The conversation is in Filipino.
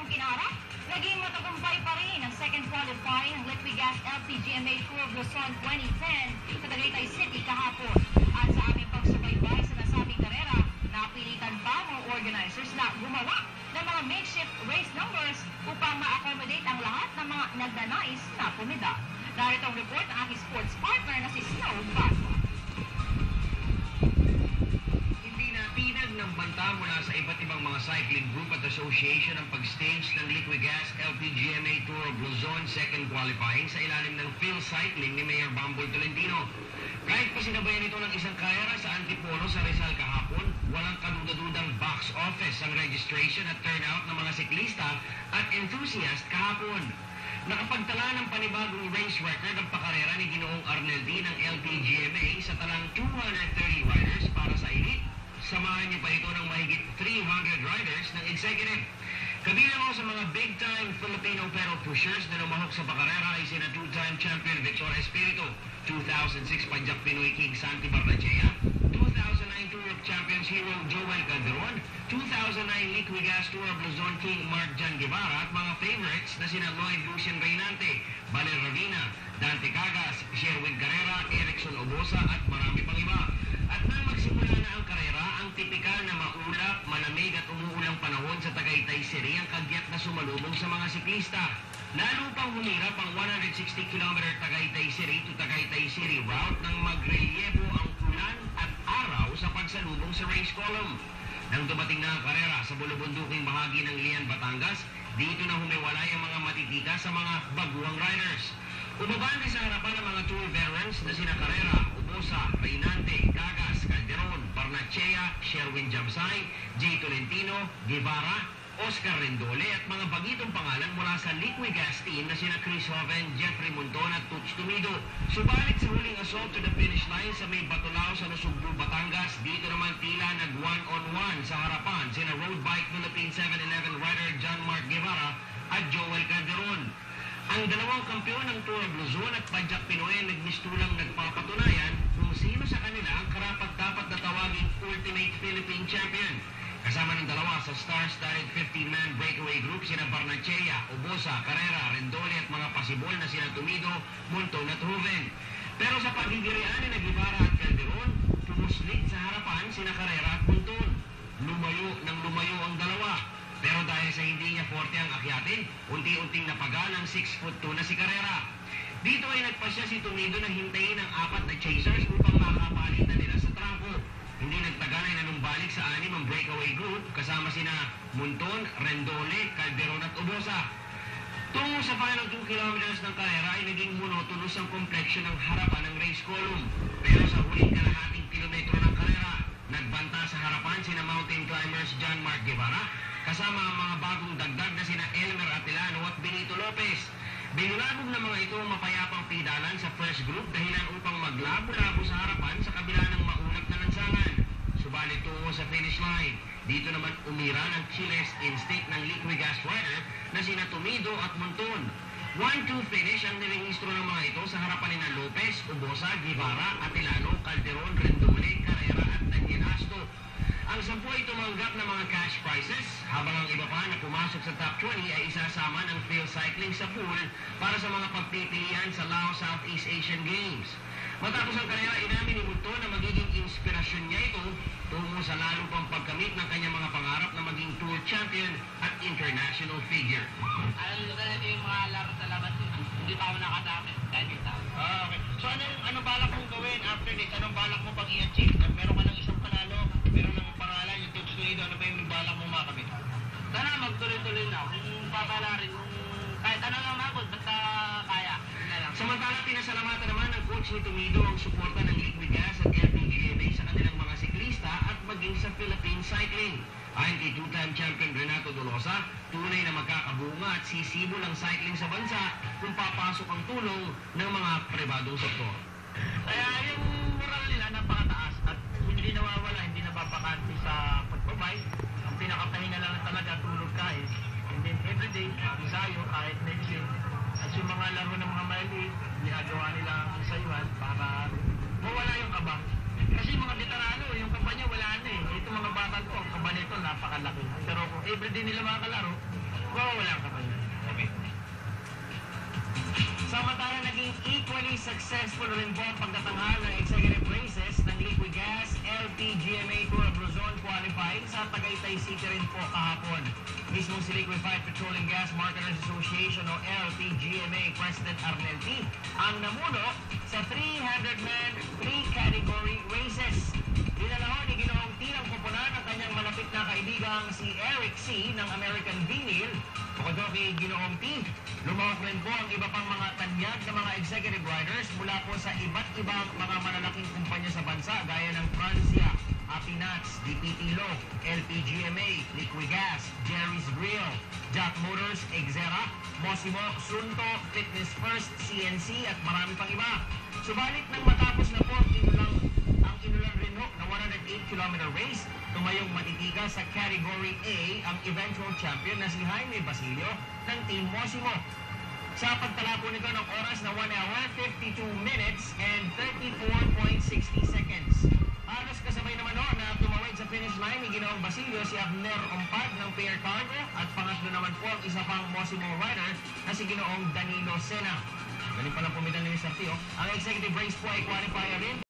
taong kinaharap, naging matagumpay pa rin ang second qualifying ng Liquigas LPGMA Tour of Luzon 2010 sa Tagaytay City kahapon. At sa aming pagsubaybay sa nasabing karera, napilitan pa mga organizers na gumawa ng mga makeshift race numbers upang ma-accommodate ang lahat ng mga nagnanais na pumida. Narito ang report ng aking sports partner na si Snow Baswa. Ng banta mula sa iba't ibang mga cycling group at association ang pag-stage ng Liquigas LPGMA Tour of Luzon second qualifying sa ilalim ng Phil Cycling ni Mayor Bamboy Tolentino. Kahit pa sinabayan ito ng isang karera sa Antipolo sa Rizal kahapon, walang kadudadudang box office ang registration at turnout ng mga siklista at enthusiast kahapon. Nakapagtala ng panibagong race record ang pakarera ni Ginoong Arnel D ng LPGMA sa talang 230 riders para sa elite. Samahan niyo pa ito ng mahigit 300 riders ng executive. Kabilang ko sa mga big-time Filipino pedal pushers na lumahok sa pakarera ay sina two-time champion Victor Espiritu, 2006 Pajak Pinoy King Santi Barnechea, 2009 Tour of Champions hero Joel Calderon, 2009 Liquigas Tour of Luzon King Mark Jan Guevara at mga favorites na sina Lloyd Lucian Reynante, Valer Ravina, Dante Cagas, Sherwin Carrera, Erickson Obosa at marami pang iba. At nang magsimula na ang karera, ang tipikal na maulap, malamig at umuulang panahon sa Tagaytay City ang kagyat na sumalubong sa mga siklista. Lalo pang humirap ang 160 km Tagaytay City to Tagaytay City route nang magrelyebo ang ulan at araw sa pagsalubong sa race column. Nang dumating na ang karera sa bulubunduking bahagi ng Lian, Batangas, dito na humiwalay ang mga matitika sa mga baguang riders. Umabante sa harapan ng mga tour veterans na sina Carrera, Obosa, Reynante, Cagas, Calderon, Barnechea, Sherwin Jabsay, J. Tolentino, Guevara, Oscar Rendole at mga bagitong pangalan mula sa Liquigas team na sina Chris Hoven, Jeffrey Monton at Toots Tumido. Subalit sa huling assault to the finish line sa may Batulao sa Nasugbu, Batangas, dito naman tila nag one-on-one sa harapan sina Road Bike Philippine 711 rider John Mark Guevara at Joel Calderon. Ang dalawang kampiyon ng Tour of Luzon at Pajak Pinoy ay nagmistulang nagpapatunayan kung sino sa kanila ang karapat-dapat na tawaging Ultimate Philippine Champion. Kasama ng dalawa sa star-studded 15-man breakaway group sina Barnechea, Obosa, Carrera, Rendole at mga pasibol na sina Tumido, Monton at Hoven. Pero sa pagigirian ni Guevara at Calderon, pumuslit sa harapan sina Carrera at Monton. Lumayo lumayo ang dalawa. Pero dahil sa hindi niya forte ang akyatin, unti-unting napagal ang 6'2" na si Carrera. Dito ay nagpasya si Tumido na hintayin ang apat na chasers upang makapalitan nila sa trangko. Hindi nagtagal ay nanumbalik sa anim ang breakaway group kasama sina Monton, Rendole, Calderon at Obosa. Tungo sa final 2 kilometers ng karera ay naging monotonous ang complexion ng harapan ng race column. Pero sa huling kalahating kilometro ng karera, nagbanta sa harapan sina mountain climbers John Mark Guevara, kasama ang mga bagong dagdag na sina Elmer Atilano at Benito Lopez. Binulabog ng mga ito ang mapayapang pidalan sa first group dahilan upang maglabo-labo sa harapan sa kabila ng maulap na lansangan. Subalit tungo sa finish line, dito naman umira ng killer's instinct ng Liquigas rider na sina Tumido at Monton. 1-2 finish ang nirehistro ng mga ito sa harapan ni Lopez, Obosa, Guevara, Atilano, Calderon, Rendole, Carrera at Daniel Asto. Ang 10 ay tumanggap ng mga cash prizes, habang ang iba pa na pumasok sa top 20 ay isasama ng Phil Cycling sa pool para sa mga pagpipilian sa Laos Southeast Asian Games. Matapos ang karera, inamin ni Monton na magiging inspirasyon niya ito tungo sa lalo pang pagkamit ng kanyang mga pangarap na maging tour champion at international figure. Alam nyo talaga yung mga laro sa labas, hindi pa ako nakadami. Okay. So ano balak mong gawin after this? Anong balak mo pag i-achieve? Meron ka ng isang panalo, meron ng pangalan, yung Toots Tumido, ano ba yung balak mong makamit? Sana magtuloy-tuloy na. Kung babala rin, kahit ano lang mabot, basta kaya. Samantala, pinasalamatan naman ng coach ni Tumido ang suporta ng Liquigas at LPGMA sa kanilang mga siklista at maging sa Philippine Cycling. Ayon kay two-time champion Renato Dolosa, tunay na magkakabunga at sisibol ang cycling sa bansa kung papasok ang tulong ng mga pribadong sektor. Kaya yung moral nila napakataas at hindi nawawala, hindi nababakante sa pagbabay. Ang pinakapahinga lang talaga tulog kahit. And then everyday, ensayo kahit medicine. At yung mga laro ng mga maliit, ginagawa nila ang ensayuhan para mawala yung kaba. Kasi mga veterano, yung kampanya wala na eh. Ito mga bata ko, ang kaba nito napakalaki. Pero kung everyday nila makakalaro, mawawala. successful rin po ang pagtatanghal ng executive races ng Liquigas LPGMA Tour of Luzon qualifying sa Tagaytay City rin po kahapon. Mismo si Liquefied Petroleum Gas Marketers Association o LPGMA President Arnel T. ang namuno sa 300-man 3-category races. Dinalahon ni Ginoong T ang koponan ng kanyang malapit na kaibigang si Eric C. ng American Vinyl. Bukod doon kay Ginoong T, lumawak rin po ang iba pang mga tanyag na mga executive riders mula po sa iba't ibang mga malalaking kumpanya sa bansa gaya ng Francia, Happy Nuts, DPT Law, LPGMA, Liquigas, Jerry's Grill, Jack Motors, Exera, Mosimo, Sunto, Fitness First, CNC at marami pang iba. Subalit nang matapos na po ang inulang rin ho na 108-kilometer race, tumayong matitiga sa Category A ang eventual champion na si Jaime Basilio ng Team Mosimo. Sa pagtala po nito ng oras na 1 hour, 52 minutes and 34.60 seconds. Halos kasabay naman ho na tumawid sa finish line ni Ginoong Basilio si Abner Ompad ng Pair Cargo at pangatlo naman po ang isa pang Mosimo rider na si Ginoong Danilo Sena. Galing pala pumitan ni Mr. Tio. Ang executive race po ay qualifier rin